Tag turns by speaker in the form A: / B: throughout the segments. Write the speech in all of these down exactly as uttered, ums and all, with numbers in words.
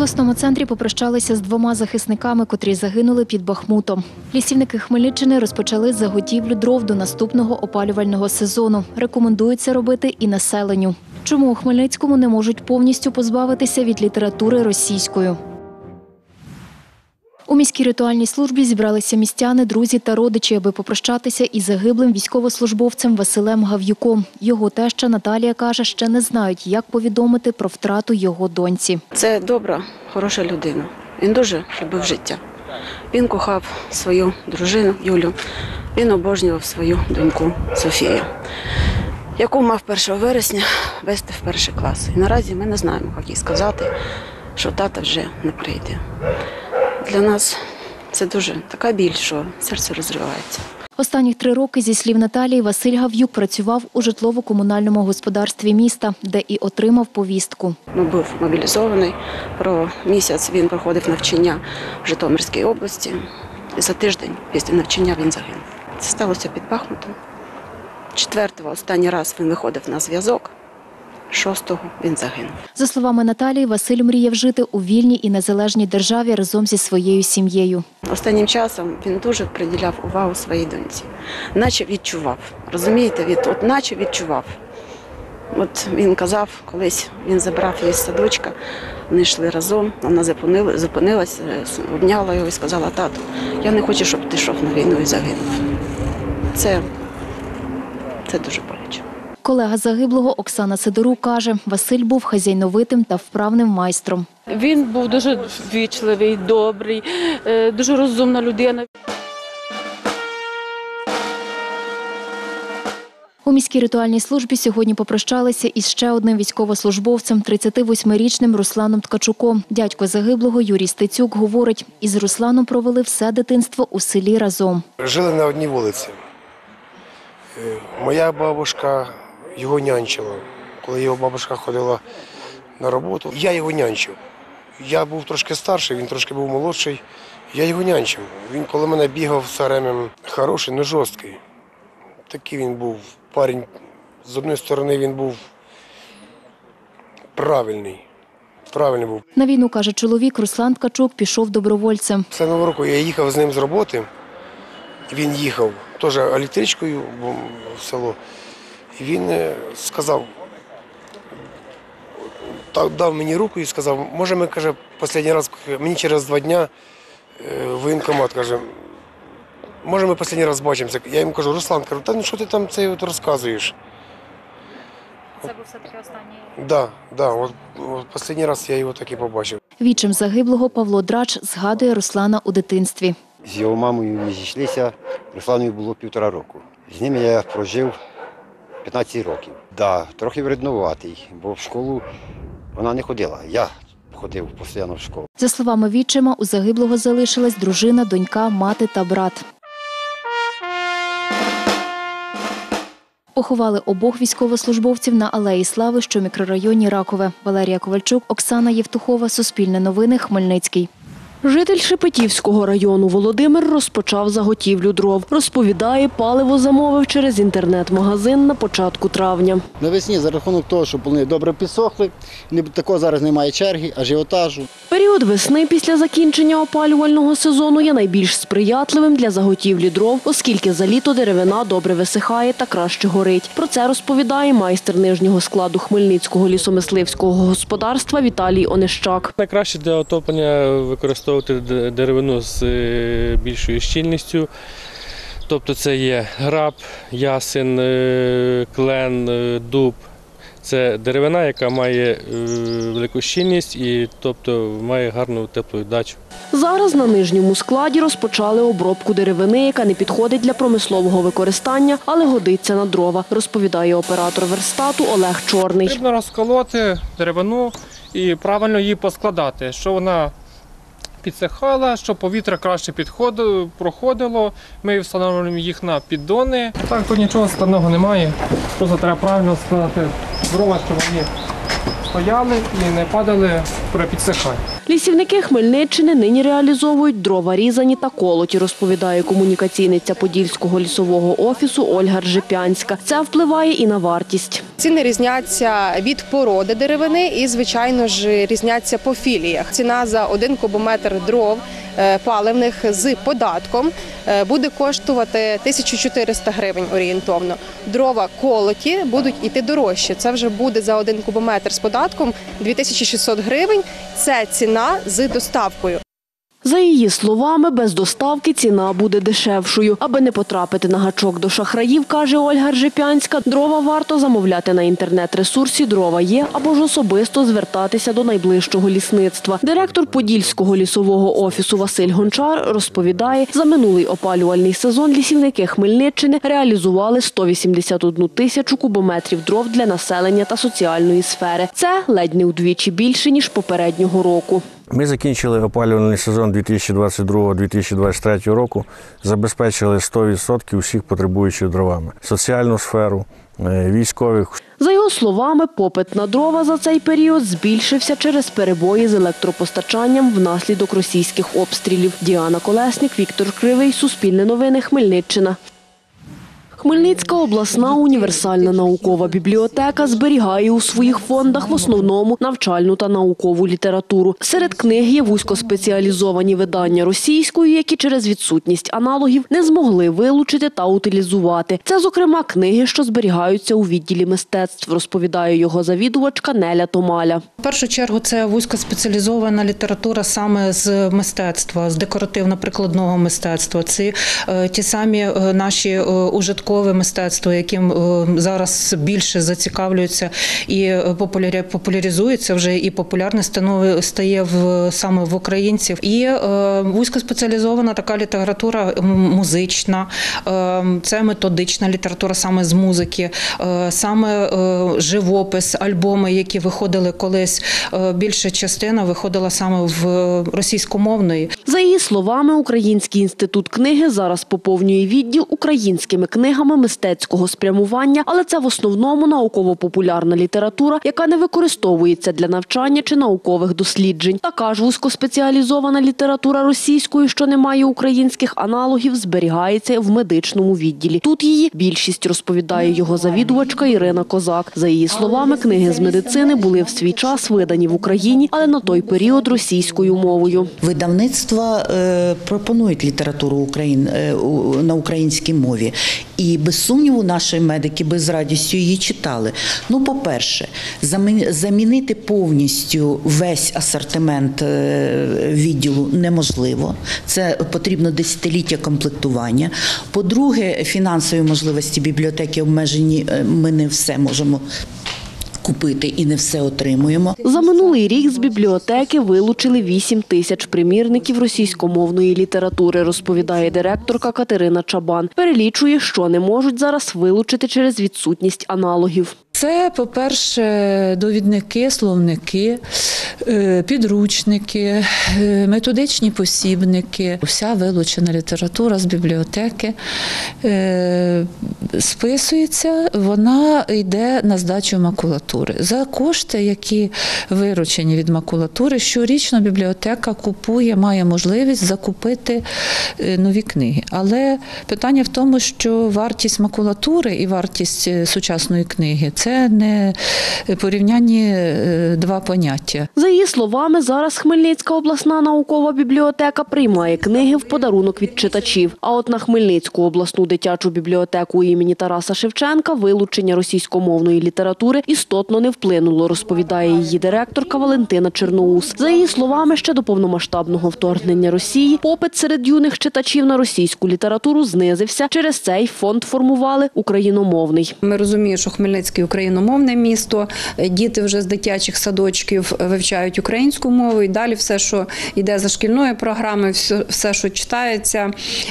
A: обласному центрі попрощалися з двома захисниками, котрі загинули під Бахмутом. Лісівники Хмельниччини розпочали заготівлю дров до наступного опалювального сезону. Рекомендують це робити і населенню. Чому у Хмельницькому не можуть повністю позбавитися від літератури російською? У міській ритуальній службі зібралися містяни, друзі та родичі, аби попрощатися із загиблим військовослужбовцем Василем Гав'юком. Його теща Наталія каже, ще не знають, як повідомити про втрату його доньці.
B: Це добра, хороша людина. Він дуже любив життя. Він кохав свою дружину Юлю, він обожнював свою доньку Софію, яку мав першого вересня вести в перший клас. І наразі ми не знаємо, як їй сказати, що тата вже не прийде. Для нас це дуже така біль, що серце розривається.
A: Останні три роки, зі слів Наталії, Василь Гав'юк працював у житлово-комунальному господарстві міста, де і отримав повістку.
B: Він був мобілізований, про місяць він проходив навчання в Житомирській області. І за тиждень після навчання він загинув. Це сталося під Бахмутом. Четвертого останній раз він виходив на зв'язок. Шостого він загинув.
A: За словами Наталії, Василь мріяв жити у вільній і незалежній державі разом зі своєю сім'єю.
B: Останнім часом він дуже приділяв увагу своїй доньці. Наче відчував. Розумієте, від, от наче відчував. От він казав, колись він забрав її з садочка, вони йшли разом, вона зупинилася, обняла його і сказала: тату, я не хочу, щоб ти йшов на війну і загинув. Це, це дуже боляче.
A: Колега загиблого Оксана Сидорук каже, Василь був хазяйновитим та вправним майстром.
C: Він був дуже ввічливий, добрий, дуже розумна людина.
A: У міській ритуальній службі сьогодні попрощалися із ще одним військовослужбовцем, тридцятивосьмирічним Русланом Ткачуком. Дядько загиблого Юрій Стецюк говорить, із Русланом провели все дитинство у селі разом.
D: Жили на одній вулиці. Моя бабушка його нянчила. Коли його бабушка ходила на роботу, я його нянчив. Я був трошки старший, він трошки був молодший. Я його нянчив. Він коли мене бігав все время хороший, але жорсткий. Такий він був парень. З однієї сторони він був правильний. Правильний був.
A: На війну, каже чоловік, Руслан Ткачук пішов добровольцем.
D: З нового року я їхав з ним з роботи. Він їхав теж електричкою в село. І він сказав, дав мені руку і сказав, може ми, каже, останній раз, мені через два дні в воєнкомат, каже, може ми останній раз бачимося. Я йому кажу, Руслан, кажу, та ну що ти там це от розказуєш?
A: Це був все-таки останній?
D: Так, да, да, от, от останній раз я його так і побачив.
A: Вічим загиблого Павло Драч згадує Руслана у дитинстві.
E: З його мамою ми зійшлися, Русланові було півтора року. З ним я прожив п'ятнадцять років. Да, трохи вреднуватий, бо в школу вона не ходила. Я ходив постійно в школу.
A: За словами Вічима, у загиблого залишилась дружина, донька, мати та брат. Поховали обох військовослужбовців на Алеї Слави, що в мікрорайоні Ракове. Валерія Ковальчук, Оксана Євтухова, Суспільне новини, Хмельницький.
F: Житель Шепетівського району Володимир розпочав заготівлю дров. Розповідає, паливо замовив через інтернет-магазин на початку травня.
G: Навесні за рахунок того, що вони добре підсохли, такого зараз немає черги, ажіотажу.
F: Період весни після закінчення опалювального сезону є найбільш сприятливим для заготівлі дров, оскільки за літо деревина добре висихає та краще горить. Про це розповідає майстер нижнього складу Хмельницького лісомисливського господарства Віталій Онищак.
H: Найкраще для отоплення використовувати деревину з більшою щільністю. Тобто це є граб, ясен, клен, дуб. Це деревина, яка має велику щільність і тобто має гарну тепловіддачу.
F: Зараз на нижньому складі розпочали обробку деревини, яка не підходить для промислового використання, але годиться на дрова, розповідає оператор верстату Олег Чорний.
I: Потрібно розколоти деревину і правильно її поскладати, щоб вона підсихала, щоб повітря краще підходило, проходило. Ми встановлюємо їх на піддони. Так, тут нічого складного немає. Просто треба правильно складати дрова, щоб вони стояли і не падали при підсиханні.
F: Лісівники Хмельниччини нині реалізовують дрова різані та колоті, розповідає комунікаційниця Подільського лісового офісу Ольга Ржепянська. Це впливає і на вартість.
J: Ціни різняться від породи деревини і, звичайно ж, різняться по філіях. Ціна за один кубометр дров паливних з податком буде коштувати тисячу чотириста гривень орієнтовно. Дрова колоті будуть йти дорожче. Це вже буде за один кубометр з податком дві тисячі шістсот гривень. Це ціна з доставкою.
F: За її словами, без доставки ціна буде дешевшою. Аби не потрапити на гачок до шахраїв, каже Ольга Ржепянська, дрова варто замовляти на інтернет-ресурсі «Дрова є» або ж особисто звертатися до найближчого лісництва. Директор Подільського лісового офісу Василь Гончар розповідає, за минулий опалювальний сезон лісівники Хмельниччини реалізували сто вісімдесят одну тисячу кубометрів дров для населення та соціальної сфери. Це ледь не вдвічі більше, ніж попереднього року.
K: Ми закінчили опалювальний сезон дві тисячі двадцять другого - дві тисячі двадцять третього року, забезпечили сто відсотків усіх потребуючих дровами. Соціальну сферу, військових.
F: За його словами, попит на дрова за цей період збільшився через перебої з електропостачанням внаслідок російських обстрілів. Діана Колесник, Віктор Кривий, Суспільне новини, Хмельниччина. Хмельницька обласна універсальна наукова бібліотека зберігає у своїх фондах в основному навчальну та наукову літературу. Серед книг є вузькоспеціалізовані видання російською, які через відсутність аналогів не змогли вилучити та утилізувати. Це, зокрема, книги, що зберігаються у відділі мистецтв, розповідає його завідувачка Неля Томаля.
L: В першу чергу це вузькоспеціалізована література саме з мистецтва, з декоративно-прикладного мистецтва. Це ті самі наші ужиткові мистецтво, яким зараз більше зацікавлюються і популяризується вже, і популярне стає в, саме в українців. І вузькоспеціалізована така література музична, це методична література саме з музики, саме живопис, альбоми, які виходили колись, більша частина виходила саме в російськомовної.
F: За її словами, Український інститут книги зараз поповнює відділ українськими книгами мистецького спрямування, але це в основному науково-популярна література, яка не використовується для навчання чи наукових досліджень. Така ж вузькоспеціалізована література російською, що не має українських аналогів, зберігається в медичному відділі. Тут її більшість, розповідає його завідувачка Ірина Козак. За її словами, книги з медицини були в свій час видані в Україні, але на той період російською мовою.
M: Видавництва е, пропонують літературу Україн, е, на українській мові. І без сумніву наші медики би з радістю її читали. Ну, по-перше, замінити повністю весь асортимент відділу неможливо. Це потрібно десятиліття комплектування. По-друге, фінансові можливості бібліотеки обмежені, ми не все можемо купити і не все отримуємо.
F: За минулий рік з бібліотеки вилучили вісім тисяч примірників російськомовної літератури, розповідає директорка Катерина Чабан. Перелічує, що не можуть зараз вилучити через відсутність аналогів.
N: Це, по-перше, довідники, словники, підручники, методичні посібники. Вся вилучена література з бібліотеки списується, вона йде на здачу макулатури. За кошти, які виручені від макулатури, щорічно бібліотека купує, має можливість закупити нові книги. Але питання в тому, що вартість макулатури і вартість сучасної книги – це не порівнянні два поняття.
F: За її словами, зараз Хмельницька обласна наукова бібліотека приймає книги в подарунок від читачів. А от на Хмельницьку обласну дитячу бібліотеку імені Тараса Шевченка вилучення російськомовної літератури істотно не вплинуло, розповідає її директорка Валентина Черноус. За її словами, ще до повномасштабного вторгнення Росії попит серед юних читачів на російську літературу знизився. Через цей фонд формували україномовний.
O: Ми розуміємо, що Хмельницький україномовне місто, діти вже з дитячих садочків вивчають українську мову і далі все, що йде за шкільною програмою, все, що читається,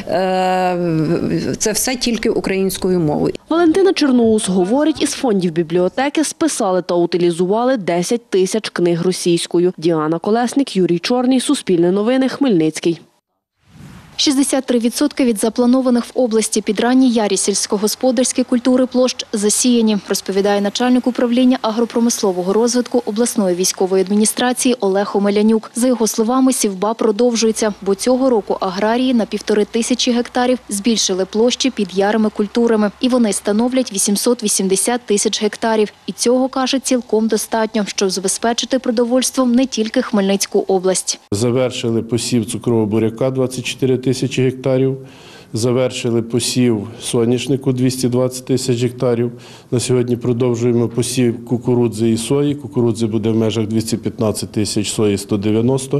O: це все тільки українською мовою.
F: Валентина Черноус говорить, із фондів бібліотеки списали та утилізували десять тисяч книг російською. Діана Колесник, Юрій Чорний, Суспільне новини, Хмельницький.
A: шістдесят три відсотки від запланованих в області під ранній ярі сільськогосподарської культури площ засіяні, розповідає начальник управління агропромислового розвитку обласної військової адміністрації Олег Омелянюк. За його словами, сівба продовжується, бо цього року аграрії на півтори тисячі гектарів збільшили площі під ярими культурами. І вони становлять вісімсот вісімдесят тисяч гектарів. І цього, каже, цілком достатньо, щоб забезпечити продовольством не тільки Хмельницьку область.
P: Завершили посів цукрового буряка двадцять чотири тисячі гектарів, завершили посів соняшнику двісті двадцять тисяч гектарів. На сьогодні продовжуємо посів кукурудзи і сої. Кукурудзи буде в межах двісті п'ятнадцять тисяч, сої сто дев'яносто.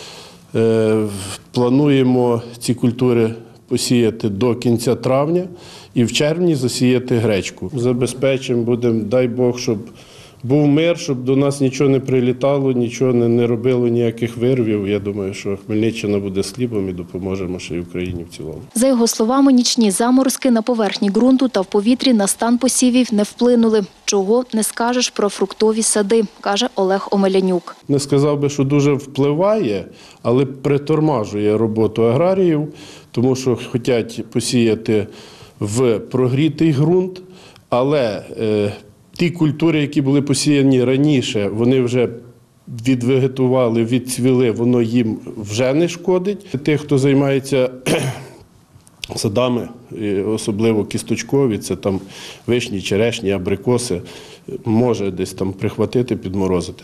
P: Плануємо ці культури посіяти до кінця травня і в червні засіяти гречку. Забезпечимо, будемо, дай Бог, щоб був мир, щоб до нас нічого не прилітало, нічого не, не робило, ніяких вирвів. Я думаю, що Хмельниччина буде з хлібом і допоможемо ще й Україні в цілому.
A: За його словами, нічні заморозки на поверхні ґрунту та в повітрі на стан посівів не вплинули. Чого не скажеш про фруктові сади, каже Олег Омелянюк.
P: Не сказав би, що дуже впливає, але притормажує роботу аграріїв, тому що хочуть посіяти в прогрітий ґрунт, але е, ті культури, які були посіяні раніше, вони вже відвегетували, відцвіли, воно їм вже не шкодить. Тих, хто займається садами, особливо кісточкові, це там вишні, черешні, абрикоси, може десь там прихватити, підморозити.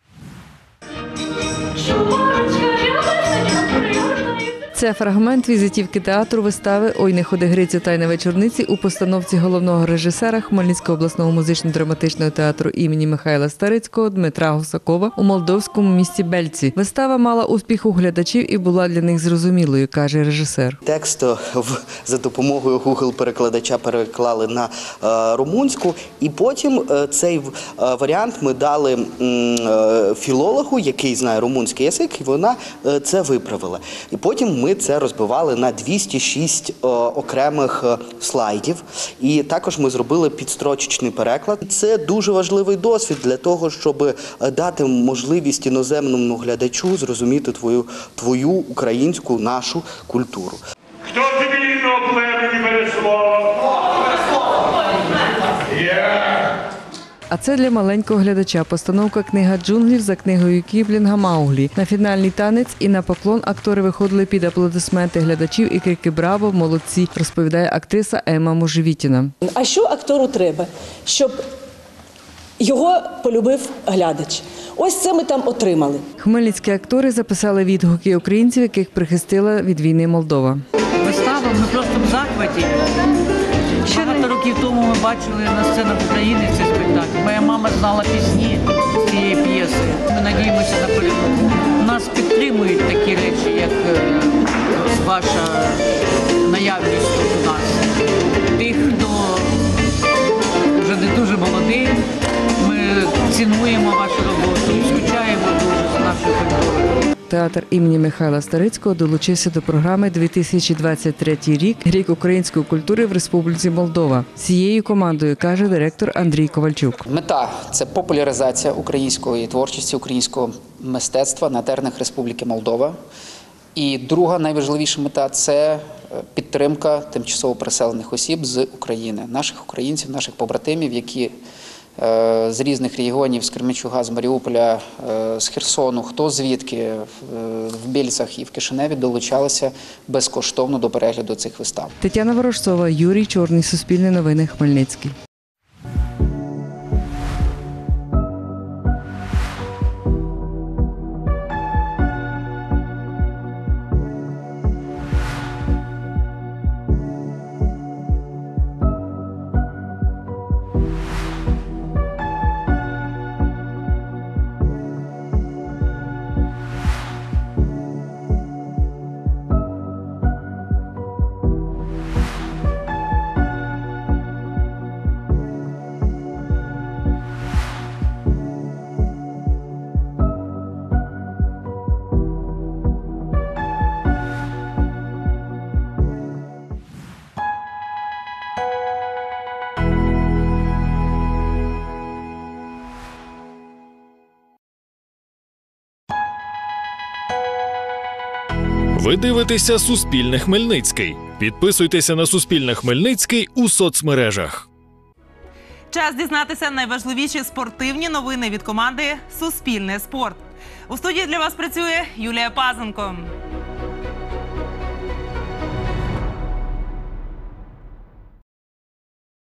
Q: Це фрагмент візитівки театру вистави «Ой, не ходи Грицю, та й на вечорниці» у постановці головного режисера Хмельницького обласного музично-драматичного театру імені Михайла Старицького Дмитра Гусакова у молдовському місті Бельці. Вистава мала успіх у глядачів і була для них зрозумілою, каже режисер.
R: Текст за допомогою Google-перекладача переклали на румунську, і потім цей варіант ми дали філологу, який знає румунський язик, і вона це виправила. І потім ми Ми це розбивали на двісті шість о, окремих слайдів, і також ми зробили підстрочечний переклад. Це дуже важливий досвід для того, щоб дати можливість іноземному глядачу зрозуміти твою, твою українську, нашу культуру.
S: Хто з вільного племені бере слово?
Q: А це для маленького глядача постановка «Книга джунглів» за книгою Кіплінга «Мауглі». На фінальний танець і на поклон актори виходили під аплодисменти глядачів і крики «Браво! Молодці!», розповідає актриса Ема Можевітіна.
T: А що актору треба? Щоб його полюбив глядач. Ось це ми там отримали.
Q: Хмельницькі актори записали відгуки українців, яких прихистила від війни Молдова.
U: Вистава, ми просто в захваті. Багато років тому ми бачили на сценах України цей спектакль. Моя мама знала пісні з цієї п'єси. Ми надіємося на перемогу. Нас підтримують такі речі, як ваша наявність у нас. Тих, хто вже не дуже молодий, ми цінуємо вашу роботу і скучаємо дуже з нашою культурою.
Q: Театр імені Михайла Старицького долучився до програми дві тисячі двадцять третій рік «Рік української культури в Республіці Молдова». Цією командою, каже директор Андрій Ковальчук.
V: Мета – це популяризація української творчості, українського мистецтва на теренах Республіки Молдова. І друга найважливіша мета – це підтримка тимчасово переселених осіб з України, наших українців, наших побратимів, які з різних регіонів, з Кременчуга, з Маріуполя, з Херсону, хто звідки, в Більцях і в Кишиневі долучалися безкоштовно до перегляду цих вистав.
Q: Тетяна Ворожцова, Юрій Чорний, Суспільне новини, Хмельницький.
B: Ви дивитеся Суспільне Хмельницький. Підписуйтеся на Суспільне Хмельницький у соцмережах.
C: Час дізнатися найважливіші спортивні новини від команди «Суспільне спорт». У студії для вас працює Юлія Пазенко.